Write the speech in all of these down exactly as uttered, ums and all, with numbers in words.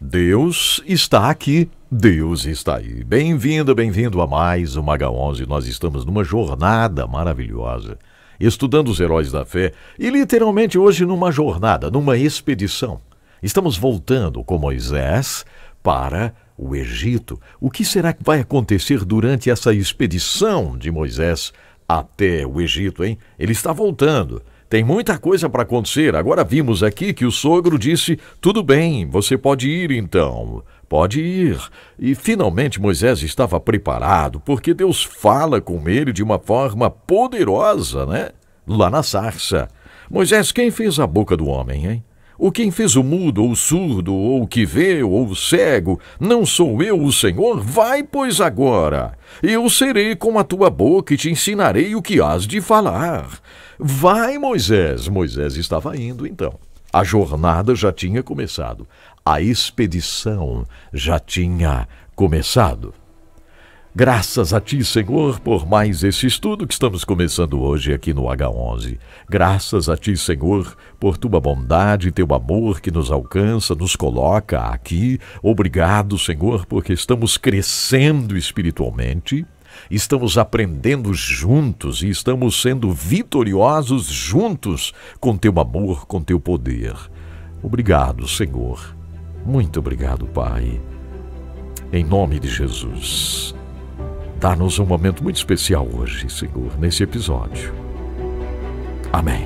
Deus está aqui, Deus está aí. Bem-vindo, bem-vindo a mais uma H onze. Nós estamos numa jornada maravilhosa, estudando os heróis da fé e literalmente hoje numa jornada, numa expedição. Estamos voltando com Moisés para o Egito. O que será que vai acontecer durante essa expedição de Moisés até o Egito, hein? Ele está voltando. Tem muita coisa para acontecer. Agora vimos aqui que o sogro disse, tudo bem, você pode ir então. Pode ir. E finalmente Moisés estava preparado, porque Deus fala com ele de uma forma poderosa, né? Lá na sarça. Moisés, quem fez a boca do homem, hein? O quem fez o mudo, ou o surdo, ou o que vê, ou o cego, não sou eu o Senhor? Vai, pois, agora. Eu serei com a tua boca e te ensinarei o que hás de falar. Vai, Moisés. Moisés estava indo, então. A jornada já tinha começado. A expedição já tinha começado. Graças a ti, Senhor, por mais esse estudo que estamos começando hoje aqui no H onze. Graças a ti, Senhor, por tua bondade e teu amor que nos alcança, nos coloca aqui. Obrigado, Senhor, porque estamos crescendo espiritualmente, estamos aprendendo juntos e estamos sendo vitoriosos juntos com teu amor, com teu poder. Obrigado, Senhor. Muito obrigado, Pai. Em nome de Jesus. Dá-nos um momento muito especial hoje, Senhor, nesse episódio. Amém.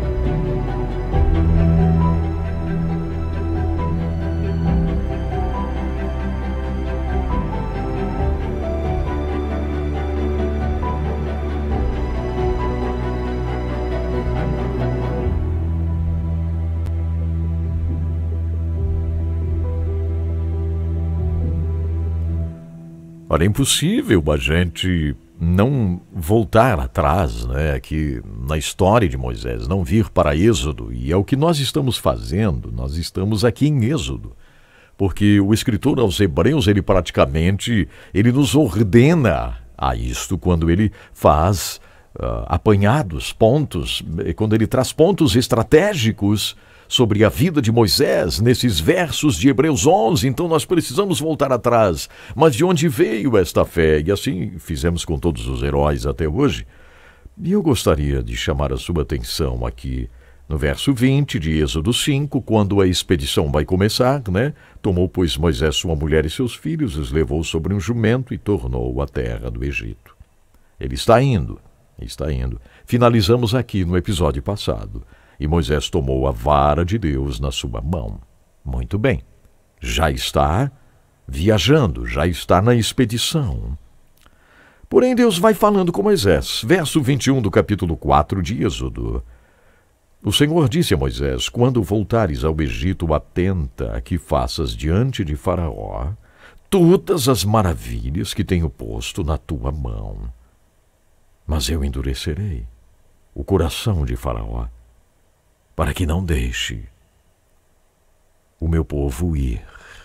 Ora, é impossível a gente não voltar atrás, né, aqui na história de Moisés, não vir para Êxodo, e é o que nós estamos fazendo, nós estamos aqui em Êxodo, porque o escritor aos Hebreus, ele praticamente, ele nos ordena a isto quando ele faz uh, apanhados, pontos, quando ele traz pontos estratégicos sobre a vida de Moisés, nesses versos de Hebreus onze, então nós precisamos voltar atrás. Mas de onde veio esta fé? E assim fizemos com todos os heróis até hoje. E eu gostaria de chamar a sua atenção aqui no verso vinte de Êxodo cinco, quando a expedição vai começar, né? Tomou, pois, Moisés sua mulher e seus filhos, os levou sobre um jumento e tornou à terra do Egito. Ele está indo, está indo. Finalizamos aqui no episódio passado. E Moisés tomou a vara de Deus na sua mão. Muito bem, já está viajando, já está na expedição. Porém, Deus vai falando com Moisés. Verso vinte e um do capítulo quatro de Êxodo. O Senhor disse a Moisés, quando voltares ao Egito, atenta a que faças diante de Faraó todas as maravilhas que tenho posto na tua mão. Mas eu endurecerei o coração de Faraó, para que não deixe o meu povo ir.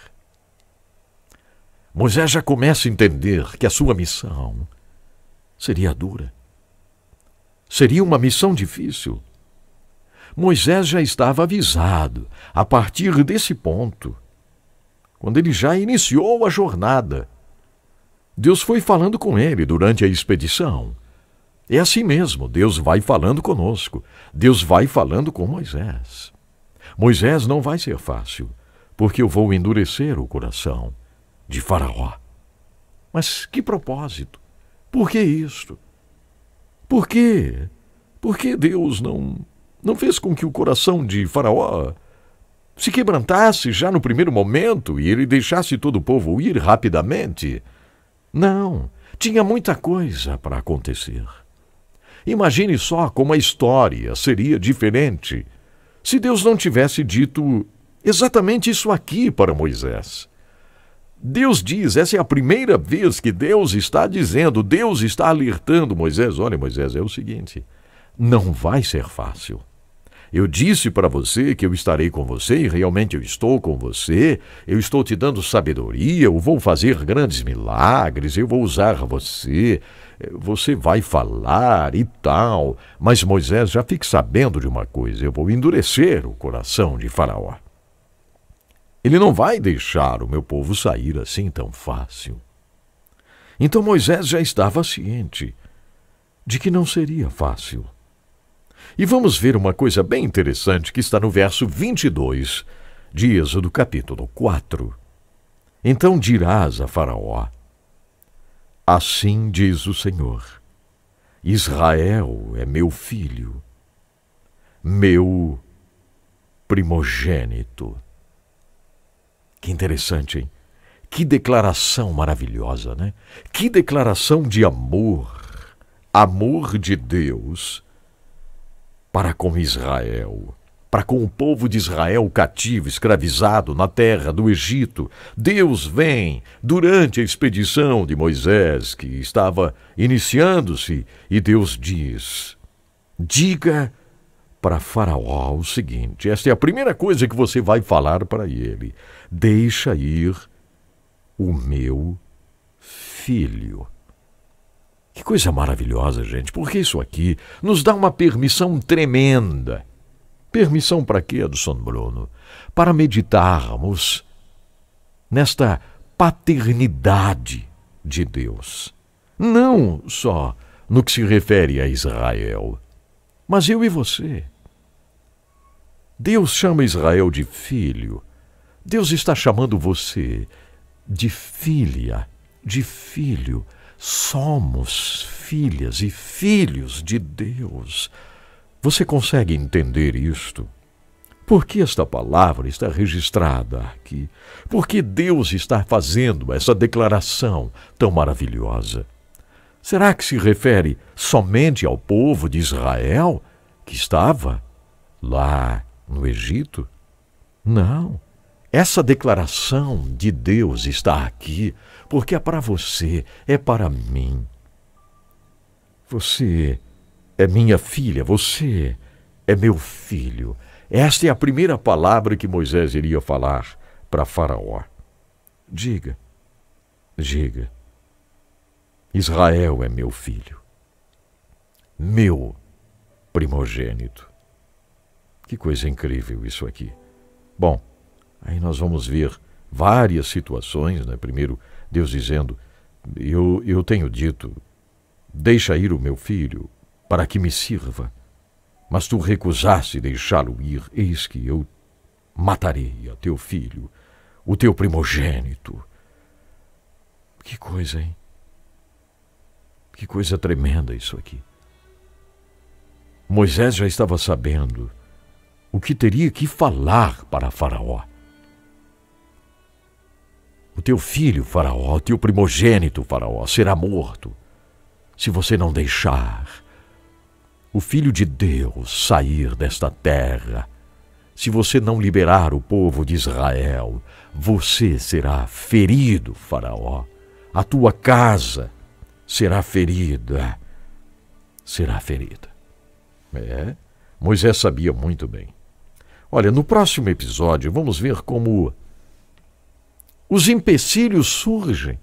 Moisés já começa a entender que a sua missão seria dura. Seria uma missão difícil. Moisés já estava avisado a partir desse ponto, quando ele já iniciou a jornada. Deus foi falando com ele durante a expedição. É assim mesmo, Deus vai falando conosco, Deus vai falando com Moisés. Moisés, não vai ser fácil, porque eu vou endurecer o coração de Faraó. Mas que propósito? Por que isto? Por quê? Por que Deus não, não fez com que o coração de Faraó se quebrantasse já no primeiro momento e ele deixasse todo o povo ir rapidamente? Não, tinha muita coisa para acontecer. Imagine só como a história seria diferente se Deus não tivesse dito exatamente isso aqui para Moisés. Deus diz, essa é a primeira vez que Deus está dizendo, Deus está alertando Moisés. Olha, Moisés, é o seguinte, não vai ser fácil. Eu disse para você que eu estarei com você e realmente eu estou com você. Eu estou te dando sabedoria, eu vou fazer grandes milagres, eu vou usar você. Você vai falar e tal. Mas Moisés, já fique sabendo de uma coisa, eu vou endurecer o coração de Faraó. Ele não vai deixar o meu povo sair assim tão fácil. Então Moisés já estava ciente de que não seria fácil. E vamos ver uma coisa bem interessante que está no verso vinte e dois de Êxodo capítulo quatro. Então dirás a Faraó: assim diz o Senhor, Israel é meu filho, meu primogênito. Que interessante, hein? Que declaração maravilhosa, né? Que declaração de amor, amor de Deus para com Israel, para com o povo de Israel cativo, escravizado na terra do Egito. Deus vem durante a expedição de Moisés, que estava iniciando-se, e Deus diz: diga para Faraó o seguinte, esta é a primeira coisa que você vai falar para ele: deixa ir o meu filho. Que coisa maravilhosa, gente, porque isso aqui nos dá uma permissão tremenda. Permissão para quê, Adson Bruno? Para meditarmos nesta paternidade de Deus. Não só no que se refere a Israel, mas eu e você. Deus chama Israel de filho. Deus está chamando você de filha, de filho. Somos filhas e filhos de Deus. Você consegue entender isto? Por que esta palavra está registrada aqui? Por que Deus está fazendo essa declaração tão maravilhosa? Será que se refere somente ao povo de Israel que estava lá no Egito? Não. Essa declaração de Deus está aqui porque é para você, é para mim. Você é minha filha, você é meu filho. Esta é a primeira palavra que Moisés iria falar para Faraó. Diga, diga, Israel é meu filho, meu primogênito. Que coisa incrível isso aqui. Bom, aí nós vamos ver várias situações, né? Primeiro, Deus dizendo, eu, eu tenho dito, deixa ir o meu filho para que me sirva, mas tu recusaste deixá-lo ir, eis que eu matarei a teu filho, o teu primogênito. Que coisa, hein? Que coisa tremenda isso aqui. Moisés já estava sabendo o que teria que falar para Faraó. O teu filho, Faraó, o teu primogênito, Faraó, será morto se você não deixar o Filho de Deus sair desta terra. Se você não liberar o povo de Israel, você será ferido, Faraó. A tua casa será ferida, será ferida. É, Moisés sabia muito bem. Olha, no próximo episódio vamos ver como os empecilhos surgem.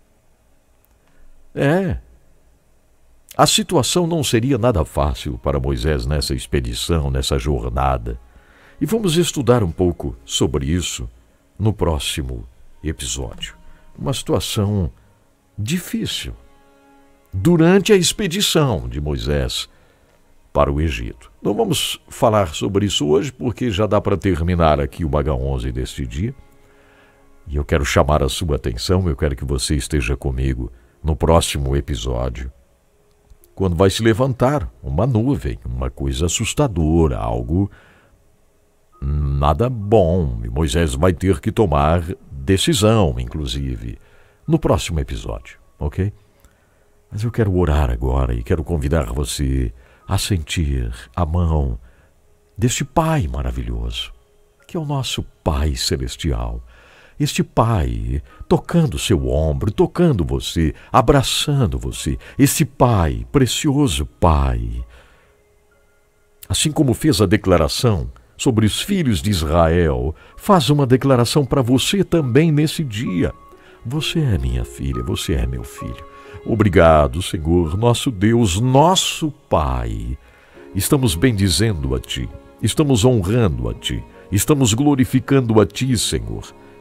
É. A situação não seria nada fácil para Moisés nessa expedição, nessa jornada. E vamos estudar um pouco sobre isso no próximo episódio. Uma situação difícil durante a expedição de Moisés para o Egito. Não vamos falar sobre isso hoje, porque já dá para terminar aqui o H onze deste dia. E eu quero chamar a sua atenção, eu quero que você esteja comigo no próximo episódio, quando vai se levantar uma nuvem, uma coisa assustadora, algo nada bom. E Moisés vai ter que tomar decisão, inclusive, no próximo episódio, ok? Mas eu quero orar agora e quero convidar você a sentir a mão deste Pai maravilhoso, que é o nosso Pai Celestial. Este Pai tocando seu ombro, tocando você, abraçando você. Este Pai, precioso Pai, assim como fez a declaração sobre os filhos de Israel, faz uma declaração para você também nesse dia. Você é minha filha, você é meu filho. Obrigado, Senhor, nosso Deus, nosso Pai. Estamos bendizendo a Ti, estamos honrando a Ti, estamos glorificando a Ti, Senhor.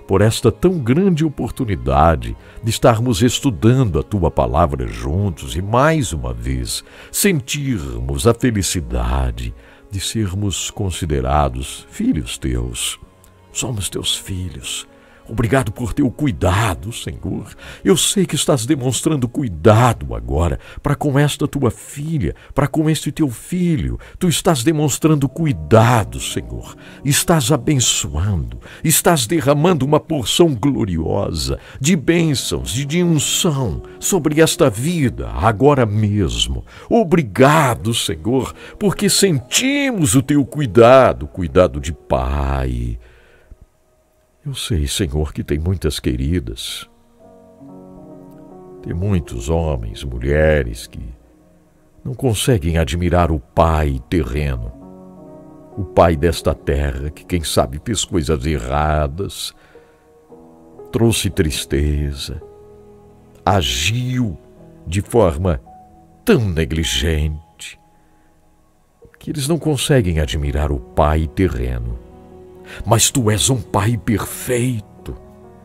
por esta tão grande oportunidade de estarmos estudando a Tua Palavra juntos e, mais uma vez, sentirmos a felicidade de sermos considerados filhos Teus. Somos Teus filhos. Obrigado por Teu cuidado, Senhor. Eu sei que estás demonstrando cuidado agora para com esta Tua filha, para com este Teu filho. Tu estás demonstrando cuidado, Senhor. Estás abençoando, estás derramando uma porção gloriosa de bênçãos e de unção sobre esta vida agora mesmo. Obrigado, Senhor, porque sentimos o Teu cuidado, cuidado de pai. Eu sei, Senhor, que tem muitas queridas, tem muitos homens, mulheres que não conseguem admirar o Pai terreno, o Pai desta terra que, quem sabe, fez coisas erradas, trouxe tristeza, agiu de forma tão negligente, que eles não conseguem admirar o Pai terreno. Mas Tu és um Pai perfeito.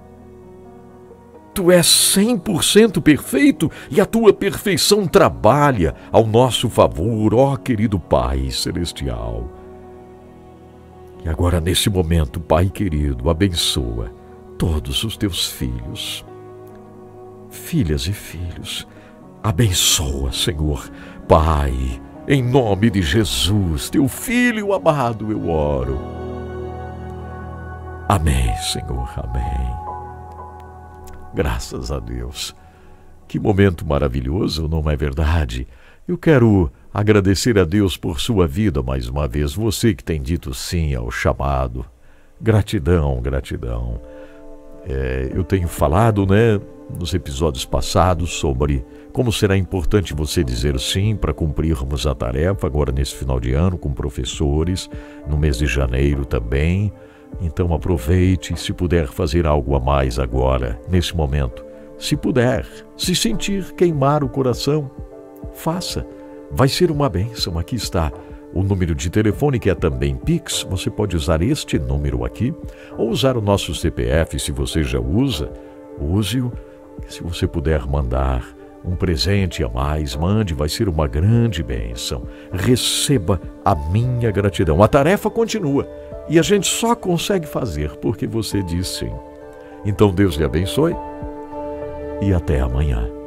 Tu és cem por cento perfeito e a Tua perfeição trabalha ao nosso favor, ó querido Pai Celestial. E agora, nesse momento, Pai querido, abençoa todos os Teus filhos, filhas e filhos. Abençoa, Senhor. Pai, em nome de Jesus, Teu Filho amado, eu oro. Amém, Senhor, amém. Graças a Deus. Que momento maravilhoso, não é verdade? Eu quero agradecer a Deus por sua vida mais uma vez. Você que tem dito sim ao chamado. Gratidão, gratidão. É, eu tenho falado, né, nos episódios passados sobre como será importante você dizer sim para cumprirmos a tarefa agora nesse final de ano com professores, no mês de janeiro também. Então aproveite, se puder fazer algo a mais agora, nesse momento. Se puder, se sentir queimar o coração, faça. Vai ser uma bênção. Aqui está o número de telefone, que é também Pix. Você pode usar este número aqui, ou usar o nosso C P F, se você já usa, use-o. Se você puder mandar um presente a mais, mande, vai ser uma grande bênção. Receba a minha gratidão. A tarefa continua. E a gente só consegue fazer porque você diz sim. Então Deus lhe abençoe e até amanhã.